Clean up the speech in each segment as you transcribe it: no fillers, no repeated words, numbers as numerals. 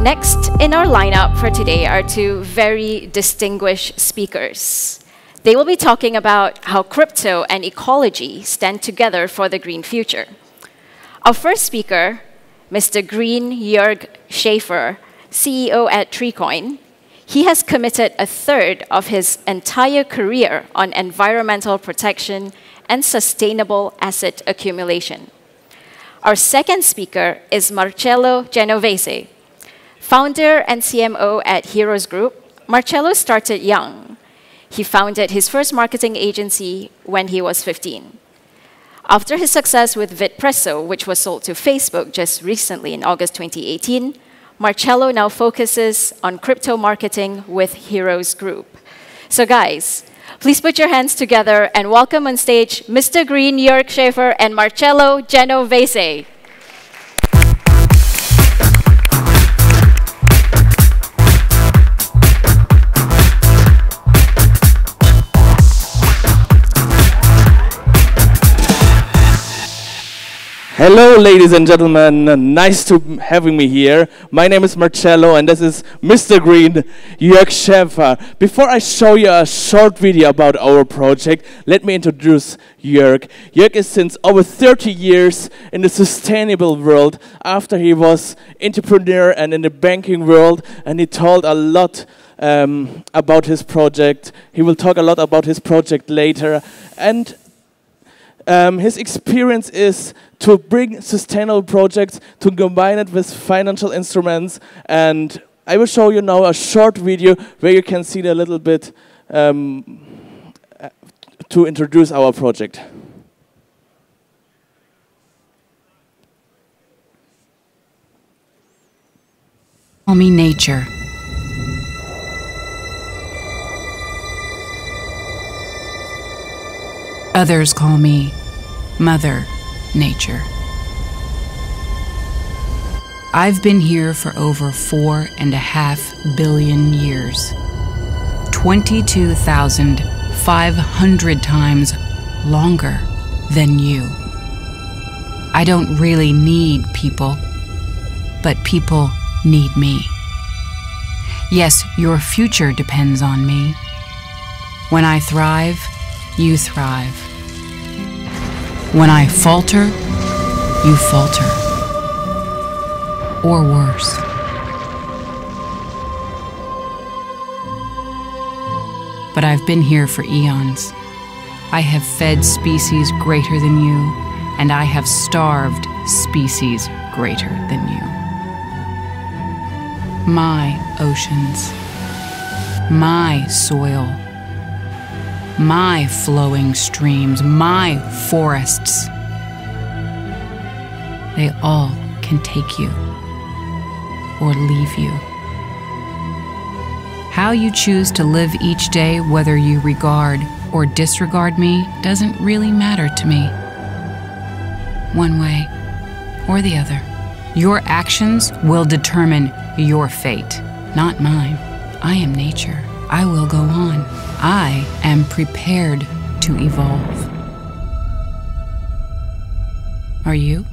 Next in our lineup for today are two very distinguished speakers. They will be talking about how crypto and ecology stand together for the green future. Our first speaker, Mr. Green Jörg Schaefer, CEO at Treecoin, he has committed a third of his entire career on environmental protection and sustainable asset accumulation. Our second speaker is Marcello Genovese. Founder and CMO at Heroes Group, Marcello started young. He founded his first marketing agency when he was 15. After his success with Vitpresso, which was sold to Facebook just recently in August 2018, Marcello now focuses on crypto marketing with Heroes Group. So guys, please put your hands together and welcome on stage Mr. Green Jörg Schaefer and Marcello Genovese. Hello, ladies and gentlemen. Nice to having me here. My name is Marcello, and this is Mr. Green, Jörg Schaefer. Before I show you a short video about our project, let me introduce Jörg. Jörg is since over 30 years in the sustainable world. After he was entrepreneur and in the banking world, and he told a lot about his project. He will talk a lot about his project later, and his experience is to bring sustainable projects, to combine it with financial instruments, and I will show you now a short video where you can see a little bit to introduce our project. Call me nature. Others call me Mother Nature. I've been here for over 4.5 billion years. 22,500 times longer than you. I don't really need people, but people need me. Yes, your future depends on me. When I thrive, you thrive. When I falter, you falter. Or worse. But I've been here for eons. I have fed species greater than you, and I have starved species greater than you. My oceans, my soil, my flowing streams, my forests, they all can take you or leave you. How you choose to live each day, whether you regard or disregard me, doesn't really matter to me. One way or the other. Your actions will determine your fate, not mine. I am nature. I will go on. I am prepared to evolve. Are you?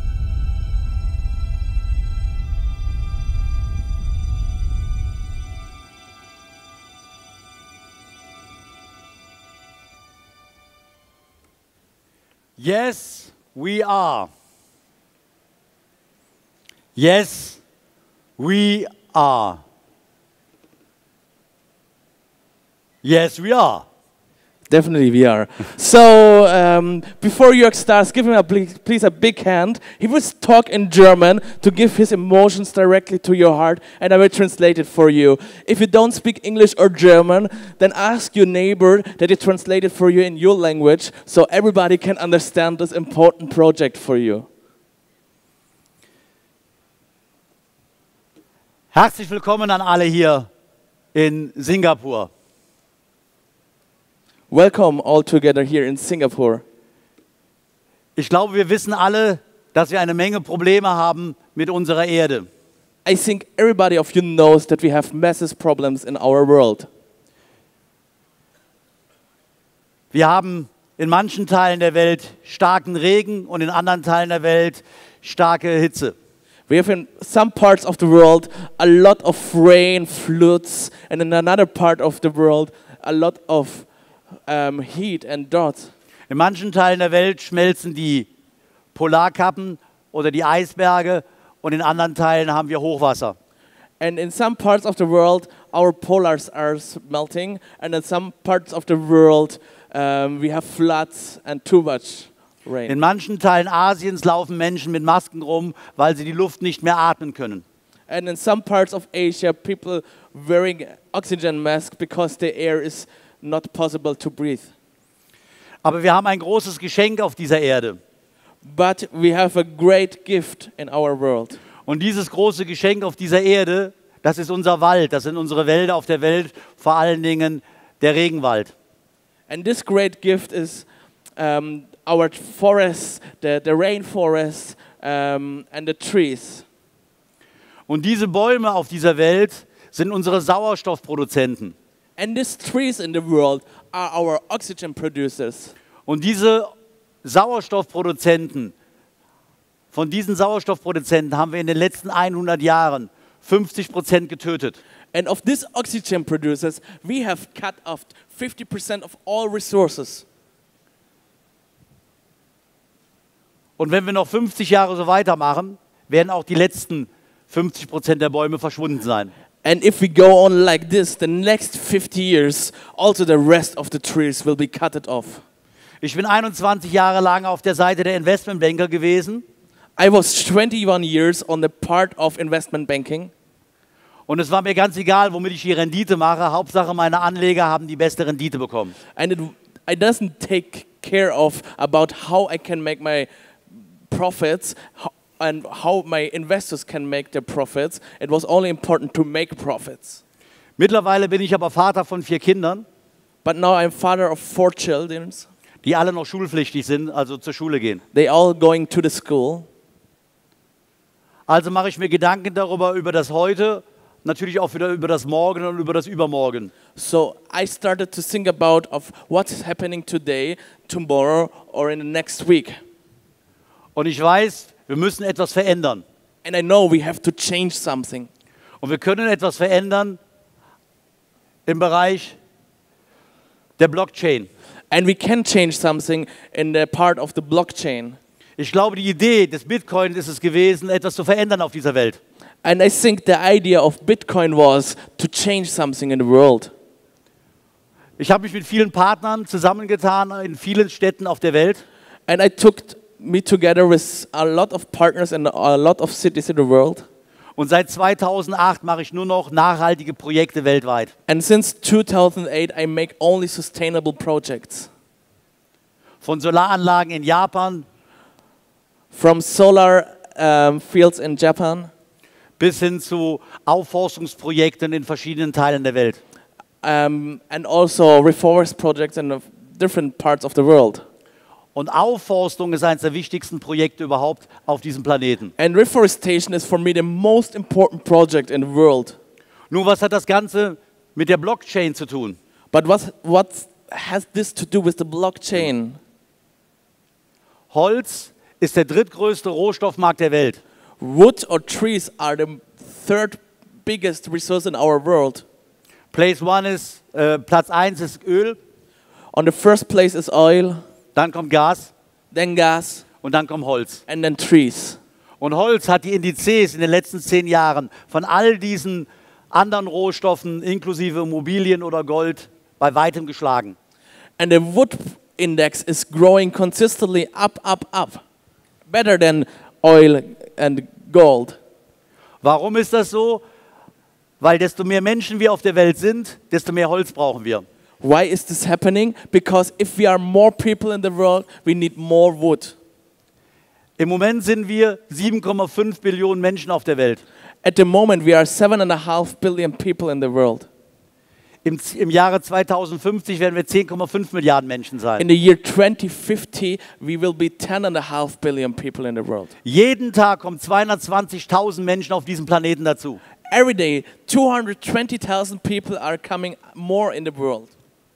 Yes, we are. Yes, we are. Yes, we are. Definitely we are. So, before Jörg starts, give him please a big hand. He will talk in German to give his emotions directly to your heart, and I will translate it for you. If you don't speak English or German, then ask your neighbor that he translate it for you in your language, so everybody can understand this important project for you. Herzlich willkommen an alle hier in Singapur. Welcome all together here in Singapore. Ich glaube, wir wissen alle, dass wir eine Menge Probleme haben mit unserer Erde. I think everybody of you knows that we have massive problems in our world. Wir haben in manchen Teilen der Welt starken Regen und in anderen Teilen der Welt starke Hitze. We have in some parts of the world a lot of rain, floods, and in another part of the world a lot of heat and drought. In manchen Teilen der Welt schmelzen die Polarkappen oder die Eisberge und in anderen Teilen haben wir Hochwasser. And in some parts of the world, our polars are melting, and in some parts of the world, we have floods and too much rain. In manchen Teilen Asiens laufen Menschen mit Masken rum, weil sie die Luft nicht mehr atmen können. And in some parts of Asia, people wearing oxygen masks because the air is not possible to breathe. Aber wir haben ein großes Geschenk auf dieser Erde. But we have a great gift in our world. Und dieses große Geschenk auf dieser Erde, das ist unser Wald, das sind unsere Wälder auf der Welt, vor allen Dingen der Regenwald. And this great gift is our forests, the rainforest and the trees. Und diese Bäume auf dieser Welt sind unsere Sauerstoffproduzenten. And these trees in the world are our oxygen producers. Und diese Sauerstoffproduzenten, von diesen Sauerstoffproduzenten haben wir in den letzten 100 Jahren 50% getötet. And of these oxygen producers, we have cut off 50% of all resources. Und wenn wir noch 50 Jahre so weitermachen, werden auch die letzten 50% der Bäume verschwunden sein. And if we go on like this, the next 50 years, also the rest of the trees will be cut off. Ich bin 21 Jahre lang auf der Seite der Investmentbanker gewesen. I was 21 years on the part of investment banking. Und es war mir ganz egal, womit ich die Rendite mache. Hauptsache, meine Anleger haben die beste Rendite bekommen. And I doesn't take care of about how I can make my profits and how my investors can make their profits. It was only important to make profits. Mittlerweile bin ich aber Vater von 4 Kindern, But now I'm father of 4 children. die alle noch schulpflichtig sind, also zur Schule gehen. They all going to the school. Also mache ich mir Gedanken darüber, über das Heute, natürlich auch wieder über das Morgen und über das Übermorgen. So I started to think about of what's happening today, tomorrow, or in the next week. Und ich weiß, wir müssen etwas verändern. And I know we have to change something. Und wir können etwas verändern im Bereich der Blockchain. And we can change something in the part of the blockchain. Ich glaube, die Idee des Bitcoin ist es gewesen, etwas zu verändern auf dieser Welt. And I think the idea of Bitcoin was to change something in the world. Ich habe mich mit vielen Partnern zusammengetan in vielen Städten auf der Welt. And I took me together with a lot of partners in a lot of cities in the world. Und seit 2008 mache ich nur noch nachhaltige Projekte weltweit. And since 2008, I make only sustainable projects. Von Solaranlagen in Japan From solar fields in Japan bis hin zu Aufforstungsprojekten in verschiedenen Teilen der Welt. and also reforest projects in different parts of the world. Und Aufforstung ist eines der wichtigsten Projekte überhaupt auf diesem Planeten. And reforestation is for me the most important project in the world. Nun, was hat das Ganze mit der Blockchain zu tun? But what has this to do with the blockchain? Holz ist der drittgrößte Rohstoffmarkt der Welt. Wood or trees are the third biggest resource in our world. Platz 1 ist Öl, On the first place is oil, dann kommt Gas then gas, und dann kommt Holz. and then trees. Und Holz hat die Indizes in den letzten 10 Jahren von all diesen anderen Rohstoffen, inklusive Immobilien oder Gold, bei weitem geschlagen. And the wood index is growing consistently up, better than oil and gold. Warum ist das so? Weil desto mehr Menschen wir auf der Welt sind, desto mehr Holz brauchen wir. Why is this happening? Because if we are more people in the world, we need more wood. Im Moment sind wir 7,5 Billionen Menschen auf der Welt. At the moment, we are 7.5 billion people in the world. Im Jahre 2050 werden wir 10,5 Milliarden Menschen sein. In the year 2050, we will be 10.5 billion people in the world. Jeden Tag kommen 220.000 Menschen auf diesem Planeten dazu. Every day, 220,000 people are coming more in the world.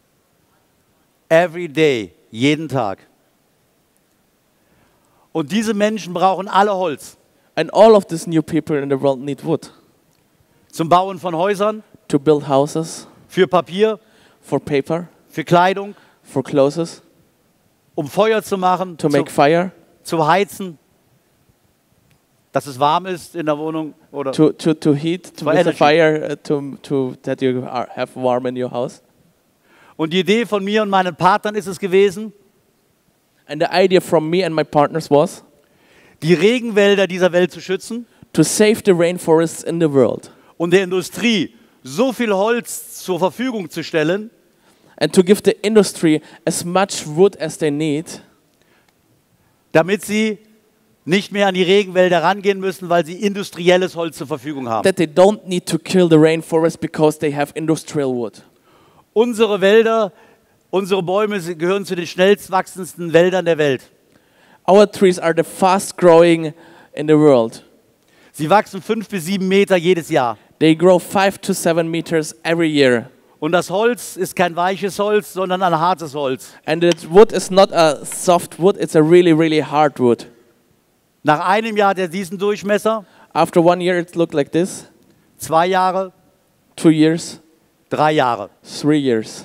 Every day, jeden Tag. Und diese Menschen brauchen alle Holz. And all of these new people in the world need wood Zum Bauen von Häusern, to build houses, für Papier, for paper, für Kleidung, for clothes, Feuer zu machen, to make fire, zu heizen, dass es warm ist in der Wohnung oder to heat, to For with a energy. fire, that you have warm in your house. Und die Idee von mir und meinen Partnern ist es gewesen, And the idea from me and my partners was die Regenwälder dieser Welt zu schützen to save the rainforests in the world und der Industrie so viel Holz zur Verfügung zu stellen, and to give the industry as much wood as they need, damit sie nicht mehr an die Regenwälder rangehen müssen, weil sie industrielles Holz zur Verfügung haben. that they don't need to kill the rainforest because they have industrial wood. Unsere Wälder, unsere Bäume gehören zu den schnellst wachsendsten Wäldern der Welt. Our trees are the fast growing in the world. Sie wachsen 5 bis 7 Meter jedes Jahr. They grow 5 to 7 meters every year. Und das Holz ist kein weiches Holz, sondern ein hartes Holz. And the wood is not a soft wood, it's a really, really hard wood. Nach einem Jahr hat er diesen Durchmesser, After 1 year, it looked like this. 2 Jahre, 2 years, 3 Jahre. 3 years.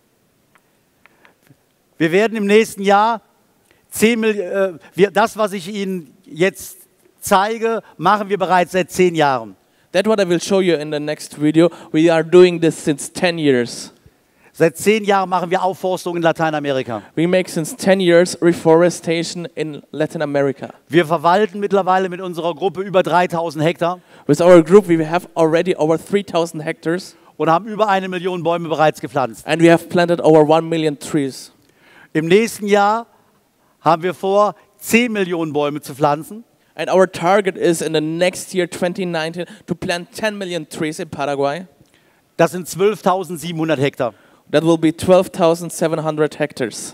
Wir werden im nächsten Jahr das, was ich Ihnen jetzt zeige, machen wir bereits seit 10 Jahren. That's what I will show you in the next video. We are doing this since 10 years. Seit 10 Jahren machen wir Aufforstung in Lateinamerika. We make since 10 years reforestation in Latin America. Wir verwalten mittlerweile mit unserer Gruppe über 3000 Hektar With our group, we have already over 3,000 hectares und haben über 1 Million Bäume bereits gepflanzt. and we have planted over 1 million trees. Im nächsten Jahr haben wir vor, 10 Millionen Bäume zu pflanzen. And our target is in the next year, 2019, to plant 10 million trees in Paraguay. Das sind 12.700 Hektar. That will be 12,700 hectares.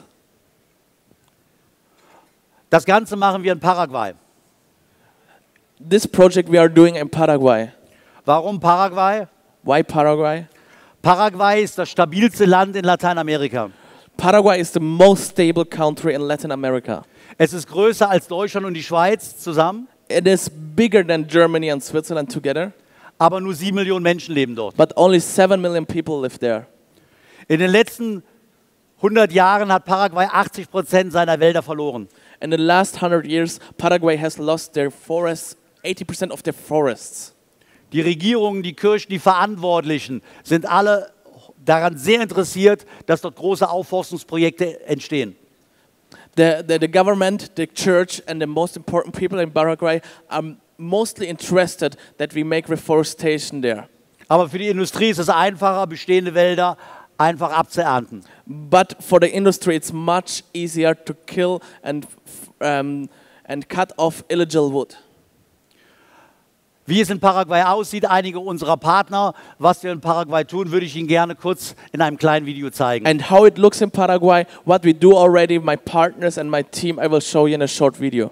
Das Ganze machen wir in Paraguay. This project we are doing in Paraguay. Warum Paraguay? Why Paraguay? Paraguay ist das stabilste Land in Lateinamerika. Paraguay is the most stable country in Latin America. Es ist größer als Deutschland und die Schweiz zusammen, It is bigger than Germany and Switzerland together, aber nur 7 Millionen Menschen leben dort. but only 7 million people live there. In den letzten 100 Jahren hat Paraguay 80% seiner Wälder verloren. In the last 100 years, Paraguay has lost their forests, 80% of their forests. Die Regierungen, die Kirchen, die Verantwortlichen sind alle daran sehr interessiert, dass dort große Aufforstungsprojekte entstehen. The government, the church, and the most important people in Paraguay are mostly interested that we make reforestation there. Aber für die Industrie ist es einfacher, bestehende Wälder einfach abzuernten. But for the industry, it's much easier to kill and cut off illegal wood. Wie es in Paraguay aussieht, einige unserer Partner, was wir in Paraguay tun, würde ich Ihnen gerne kurz in einem kleinen Video zeigen. And how it looks in Paraguay, what we do already, my partners and my team, I will show you in a short video.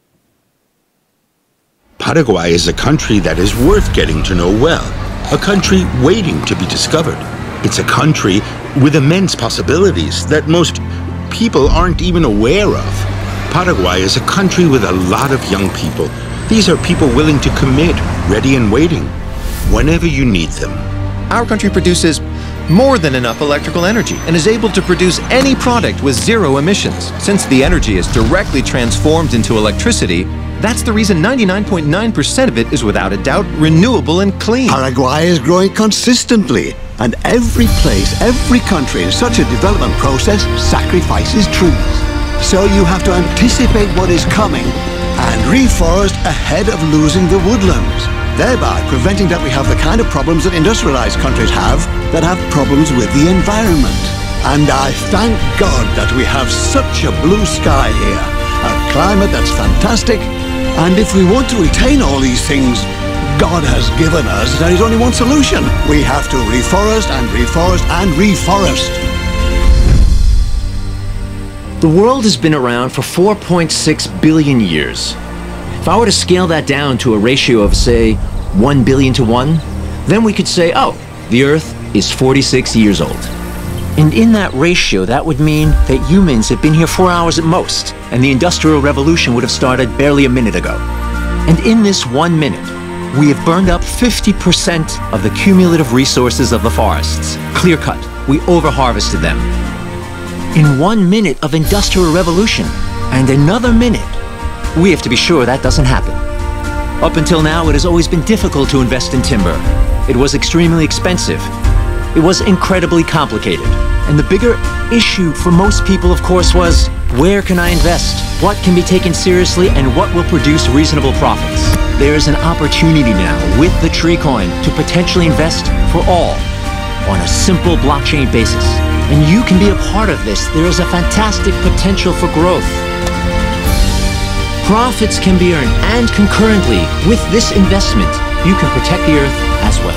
Paraguay is a country that is worth getting to know well, a country waiting to be discovered. It's a country with immense possibilities that most people aren't even aware of. Paraguay is a country with a lot of young people. These are people willing to commit, ready and waiting, whenever you need them. Our country produces more than enough electrical energy and is able to produce any product with zero emissions. Since the energy is directly transformed into electricity, that's the reason 99.9% of it is without a doubt renewable and clean. Paraguay is growing consistently, and every place, every country in such a development process sacrifices trees. So you have to anticipate what is coming and reforest ahead of losing the woodlands, thereby preventing that we have the kind of problems that industrialized countries have that have problems with the environment. And I thank God that we have such a blue sky here, a climate that's fantastic, and if we want to retain all these things God has given us, there is only one solution. We have to reforest and reforest and reforest. The world has been around for 4.6 billion years. If I were to scale that down to a ratio of, say, 1 billion to 1, then we could say, oh, the Earth is 46 years old. And in that ratio, that would mean that humans have been here 4 hours at most, and the Industrial Revolution would have started barely a minute ago. And in this 1 minute, we have burned up 50% of the cumulative resources of the forests. Clear cut, we over-harvested them. In 1 minute of industrial revolution, and another minute, we have to be sure that doesn't happen. Up until now, it has always been difficult to invest in timber. It was extremely expensive. It was incredibly complicated. And the bigger issue for most people, of course, was where can I invest? What can be taken seriously and what will produce reasonable profits? There is an opportunity now with the Treecoin to potentially invest for all on a simple blockchain basis. And you can be a part of this. There is a fantastic potential for growth. Profits can be earned, and concurrently, with this investment, you can protect the Earth as well.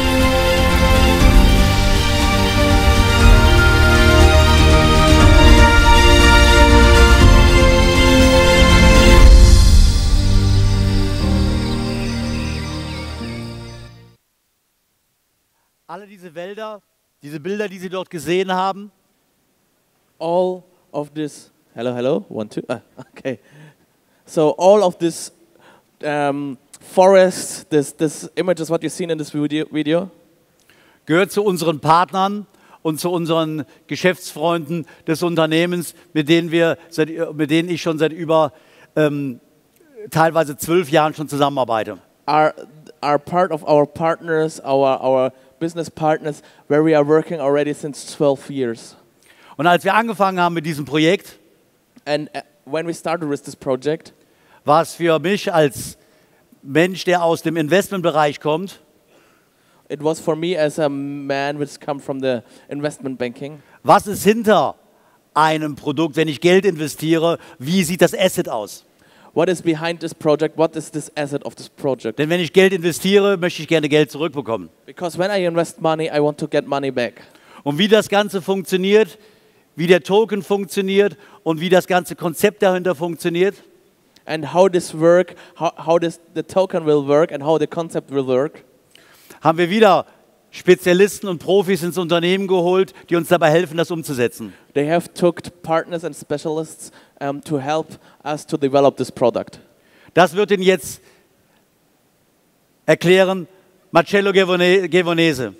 Alle diese Wälder, diese Bilder, die Sie dort gesehen haben, All of this. Hello, hello. 1, 2. Okay. So all of this forest, this images, what you've seen in this video, gehört zu unseren Partnern und zu unseren Geschäftsfreunden des Unternehmens, mit denen ich schon seit über teilweise 12 Jahren schon zusammenarbeite. are part of our partners, our business partners, where we are working already since 12 years. Und als wir angefangen haben mit diesem Projekt, And when we started with this project, war es für mich als Mensch, der aus dem Investmentbereich kommt, it was for me as a man which come from the investment banking. was ist hinter einem Produkt, wenn ich Geld investiere, wie sieht das Asset aus? What is behind this project? What is this asset of this project? Denn wenn ich Geld investiere, möchte ich gerne Geld zurückbekommen. Because when I invest money, I want to get money back. Und wie das Ganze funktioniert, wie der Token funktioniert und wie das ganze Konzept dahinter funktioniert, And how this work, how the token will work and how the concept will work, haben wir wieder Spezialisten und Profis ins Unternehmen geholt, die uns dabei helfen, das umzusetzen. they have took partners and specialists to help us to develop this product. Das wird Ihnen jetzt erklären Marcello Genovese.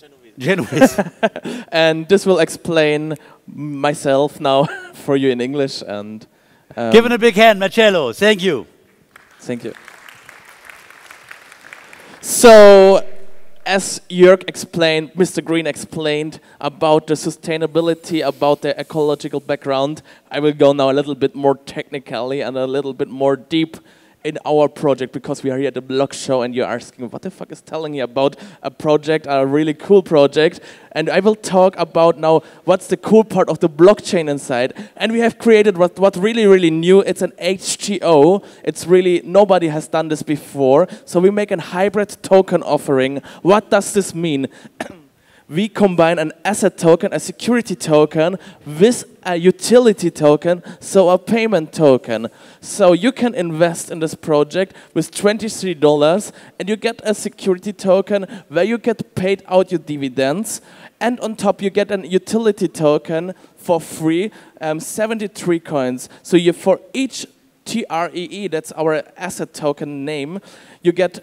And this will explain myself now for you in English. And Give him a big hand, Marcello. Thank you. thank you. So, as Jörg explained, Mr. Green explained about the sustainability, about the ecological background, I will go now a little bit more technically and a little bit more deep in our project, because we are here at the Block Show and you're asking, what the fuck is telling you about a project, a really cool project? And I will talk about now what's the cool part of the blockchain inside. And we have created what really, really new. It's an HTO. It's really, nobody has done this before. So we make a hybrid token offering. What does this mean? We combine an asset token, a security token, with a utility token, so a payment token. So you can invest in this project with $23 and you get a security token where you get paid out your dividends, and on top you get an utility token for free, 73 coins. So you, for each TREE, that's our asset token name, you get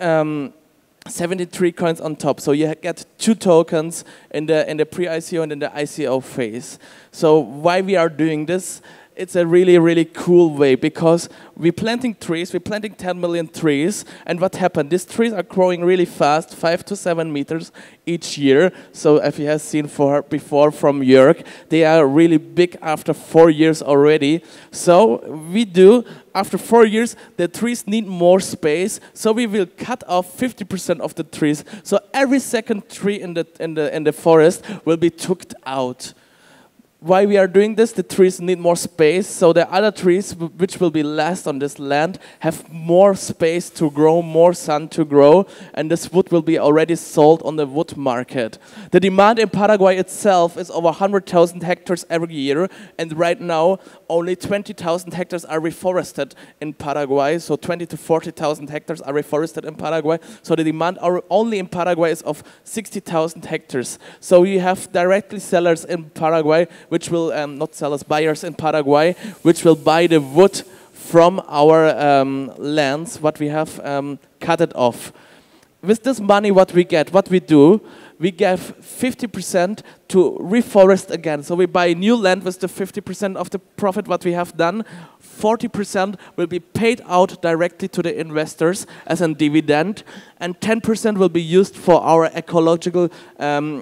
73 coins on top. So you get 2 tokens in the pre-ICO and in the ICO phase. So why we are doing this? It's a really, really cool way, because we're planting trees, we're planting 10 million trees, and what happened? These trees are growing really fast, 5 to 7 meters each year. So if you have seen before from Jörg, they are really big after 4 years already. So we do, after 4 years, the trees need more space, so we will cut off 50% of the trees. So every second tree in the forest will be took out. Why we are doing this? The trees need more space, so the other trees which will be last on this land have more space to grow, more sun to grow, and this wood will be already sold on the wood market. The demand in Paraguay itself is over 100,000 hectares every year, and right now only 20,000 hectares are reforested in Paraguay, so 20 to 40,000 hectares are reforested in Paraguay, so the demand only in Paraguay is of 60,000 hectares. So we have directly sellers in Paraguay which will, not sellers, buyers in Paraguay, which will buy the wood from our lands, what we have cut it off. With this money, what we get, what we do, we give 50% to reforest again. So we buy new land with the 50% of the profit what we have done. 40% will be paid out directly to the investors as a dividend, and 10% will be used for our ecological and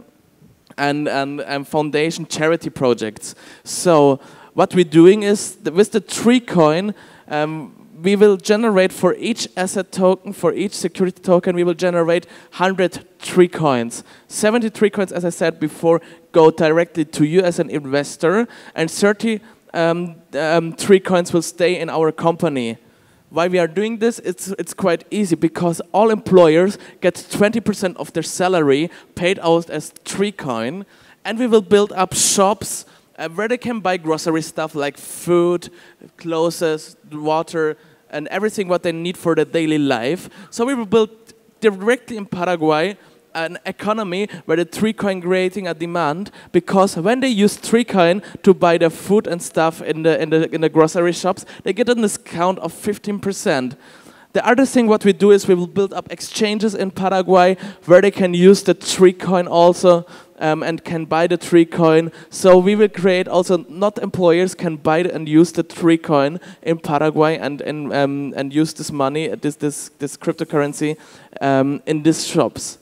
foundation charity projects. So what we're doing is, with the tree coin, we will generate for each asset token, for each security token, we will generate 100 tree coins. 70 tree coins, as I said before, go directly to you as an investor, and 30 tree coins will stay in our company. Why we are doing this? It's quite easy, because all employers get 20% of their salary paid out as tree coin, and we will build up shops where they can buy grocery stuff like food, clothes, water, and everything what they need for their daily life. So we will build directly in Paraguay an economy where the tree coin creating a demand, because when they use tree coin to buy their food and stuff in the grocery shops, they get a discount of 15%. The other thing what we do is we will build up exchanges in Paraguay where they can use the tree coin also and can buy the tree coin. So we will create also, not employers can buy and use the tree coin in Paraguay and use this money, this cryptocurrency in these shops.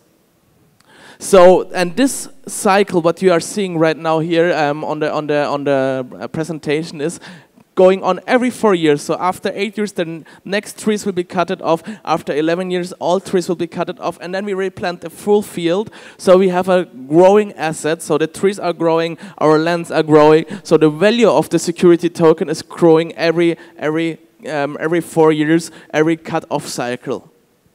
So, and this cycle, what you are seeing right now here on the presentation, is going on every 4 years. So after 8 years, the next trees will be cut off. After 11 years, all trees will be cut off, and then we replant the full field. So we have a growing asset. So the trees are growing, our lands are growing. So the value of the security token is growing every 4 years, every cut-off cycle.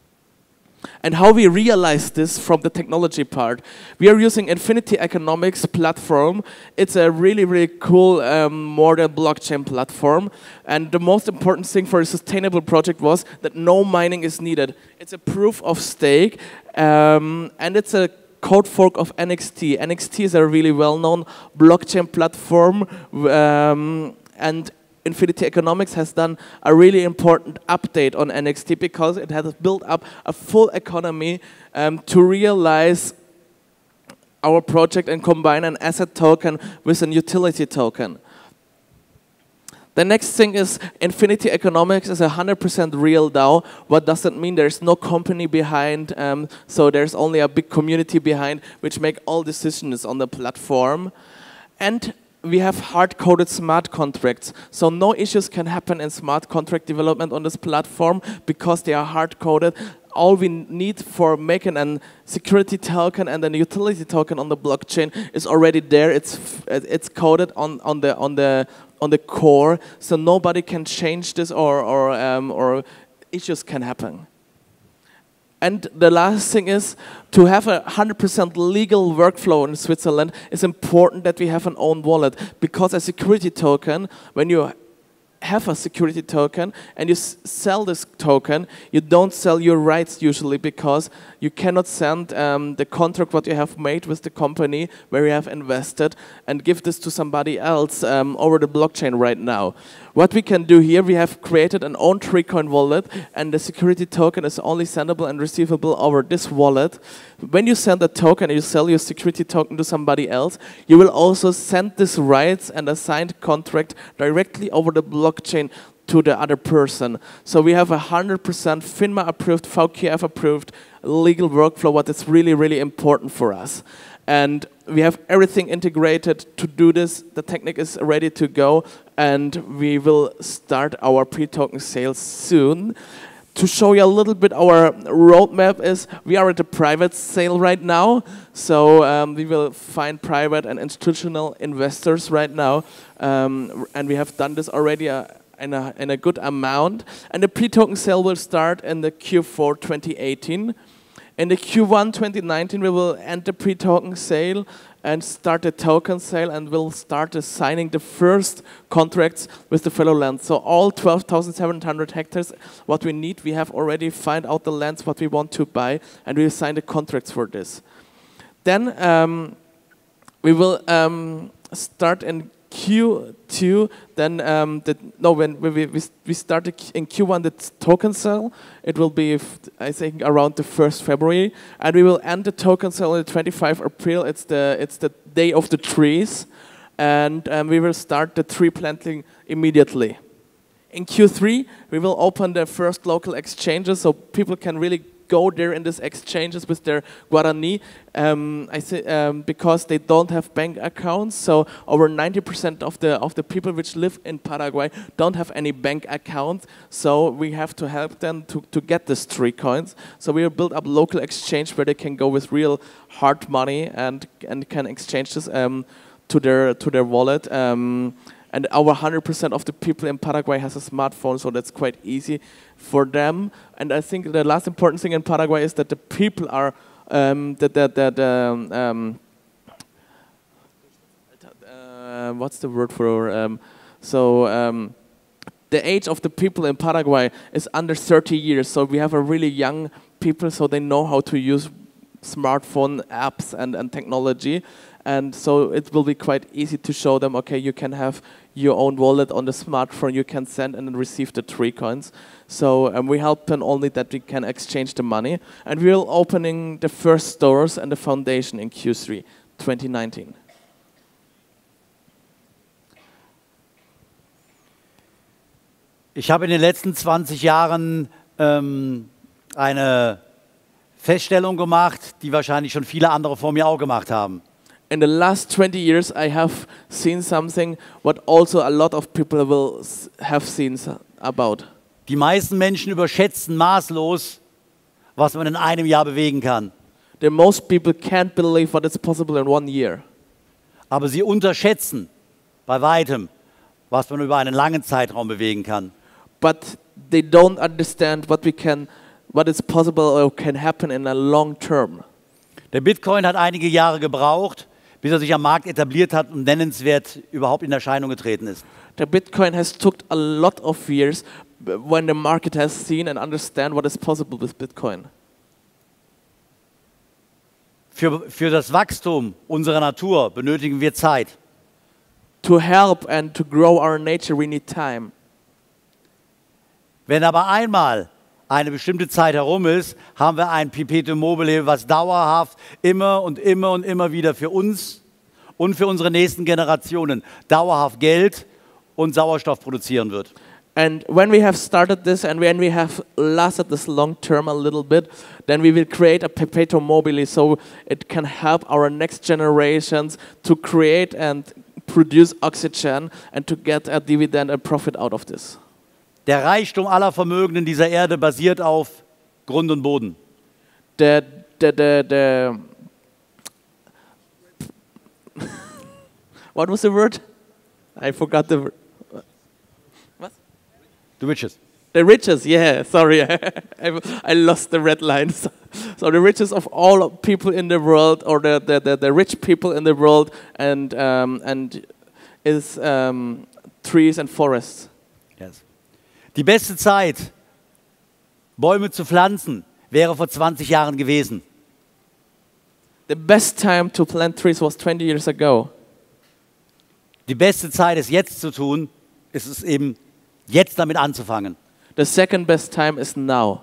And how we realize this from the technology part. We are using Infinity Economics platform. It's a really, really cool modern blockchain platform. And the most important thing for a sustainable project was that no mining is needed. It's a proof of stake, and it's a code fork of NXT. NXT is a really well-known blockchain platform, and Infinity Economics has done a really important update on NXT, because it has built up a full economy to realize our project and combine an asset token with an utility token. The next thing is Infinity Economics is a 100% real DAO. What does that mean? There's no company behind, so there's only a big community behind which make all decisions on the platform. And we have hard-coded smart contracts, so no issues can happen in smart contract development on this platform because they are hard-coded. All we need for making a security token and a utility token on the blockchain is already there. It's coded on the core, so nobody can change this or issues can happen. And the last thing is, to have a 100% legal workflow in Switzerland, it's important that we have an own wallet, because a security token, when you have a security token and you sell this token, you don't sell your rights usually, because you cannot send the contract what you have made with the company where you have invested and give this to somebody else over the blockchain right now. What we can do here, we have created an own TreeCoin wallet, and the security token is only sendable and receivable over this wallet. When you send a token and you sell your security token to somebody else, you will also send these rights and a signed contract directly over the blockchain to the other person. So we have a 100% FINMA approved, VKF approved legal workflow, what is really, really important for us. And we have everything integrated to do this. The technique is ready to go, and we will start our pre-token sales soon. To show you a little bit our roadmap is, we are at a private sale right now. So we will find private and institutional investors right now. And we have done this already in a good amount. And the pre-token sale will start in the Q4 2018. In the Q1 2019, we will end the pre-token sale and start the token sale, and we'll start signing the first contracts with the fellow lands. So all 12,700 hectares, what we need, we have already find out the lands what we want to buy, and we'll sign the contracts for this. Then we will start in Q2, then when we started in Q1 the token sale, it will be I think around the 1st February, and we will end the token sale on the 25th April. It's the day of the trees, and we will start the tree planting immediately. In Q3, we will open the first local exchanges, so people can really go there in these exchanges with their Guarani, because they don't have bank accounts. So over 90% of the people which live in Paraguay don't have any bank accounts. So we have to help them to get these tree coins. So we will build up local exchange where they can go with real hard money and can exchange this to their wallet. And over 100% of the people in Paraguay has a smartphone, so that's quite easy for them. And I think the last important thing in Paraguay is that the people are what's the word for the age of the people in Paraguay is under 30 years. So we have a really young people, so they know how to use smartphone apps and technology. And so it will be quite easy to show them, okay, you can have your own wallet on the smartphone, you can send and receive the tree coins. So we help them only that we can exchange the money. And we're opening the first stores and the foundation in Q3 2019. Ich habe in den letzten 20 Jahren eine Feststellung gemacht, die wahrscheinlich schon viele andere vor mir auch gemacht haben. In the last 20 years, I have seen something what also a lot of people will have seen about. Die meisten Menschen überschätzen maßlos, was man in einem Jahr bewegen kann. The most people can't believe what is possible in 1 year. Aber sie unterschätzen bei weitem, was man über einen langen Zeitraum bewegen kann. But they don't understand what is possible or can happen in a long term. Der Bitcoin hat einige Jahre gebraucht, bis er sich am Markt etabliert hat und nennenswert überhaupt in Erscheinung getreten ist. The Bitcoin has took a lot of years when the market has seen and understand what is possible with Bitcoin. Für das Wachstum unserer Natur benötigen wir Zeit. To help and to grow our nature, we need time. Wenn aber einmal eine bestimmte Zeit herum ist, haben wir ein Perpetuum mobile, was dauerhaft immer und immer und immer wieder für uns und für unsere nächsten Generationen dauerhaft Geld und Sauerstoff produzieren wird. And when we have started this and when we have lasted this long term a little bit, then we will create a perpetuum mobile so it can help our next generations to create and produce oxygen and to get a dividend and profit out of this. Der Reichtum aller Vermögenden dieser Erde basiert auf Grund und Boden. What was the word? I forgot the word. What? The riches. The riches, yeah, sorry. I lost the red lines. So the riches of all people in the world, or the rich people in the world, and is trees and forests. Yes. Die beste Zeit, Bäume zu pflanzen, wäre vor 20 Jahren gewesen. The best time to plant trees was 20 years ago. Die beste Zeit, es jetzt zu tun, ist es eben, jetzt damit anzufangen. The second best time is now.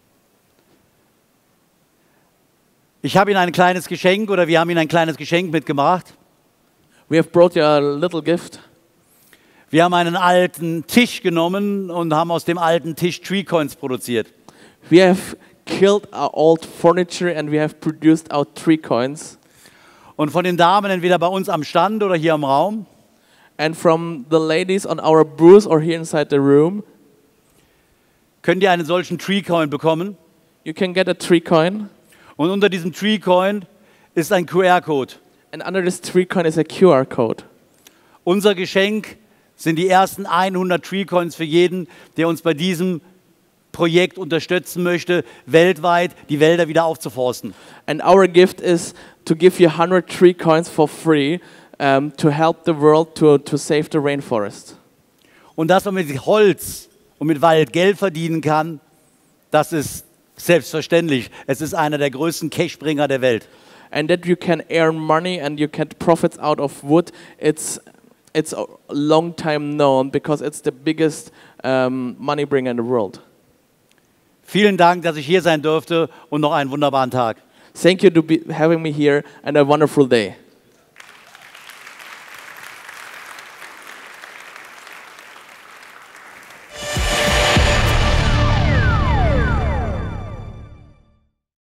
Ich habe Ihnen ein kleines Geschenk, oder wir haben Ihnen ein kleines Geschenk mitgebracht. We have brought you a little gift. Wir haben einen alten Tisch genommen und haben aus dem alten Tisch Tree Coins produziert. We have killed our old furniture and we have produced our tree coins. Und von den Damen entweder bei uns am Stand oder hier im Raum. And from the ladies on our booth or here inside the room. Könnt ihr einen solchen Tree Coin bekommen? You can get a tree coin. Und unter diesem Tree Coin ist ein QR-Code. And under this tree coin is a QR code. Unser Geschenk sind die ersten 100 Tree Coins für jeden, der uns bei diesem Projekt unterstützen möchte, weltweit die Wälder wieder aufzuforsten. And our gift is to give you 100 tree coins for free to help the world to save the rainforest. Und dass man mit Holz und mit Wald Geld verdienen kann, das ist selbstverständlich. Es ist einer der größten Cashbringer der Welt. And that you can earn money and you get profits out of wood, it's it's a long time known because it's the biggest money bringer in the world. Vielen Dank, dass ich hier sein durfte und noch einen wunderbaren Tag. Thank you to be having me here and a wonderful day.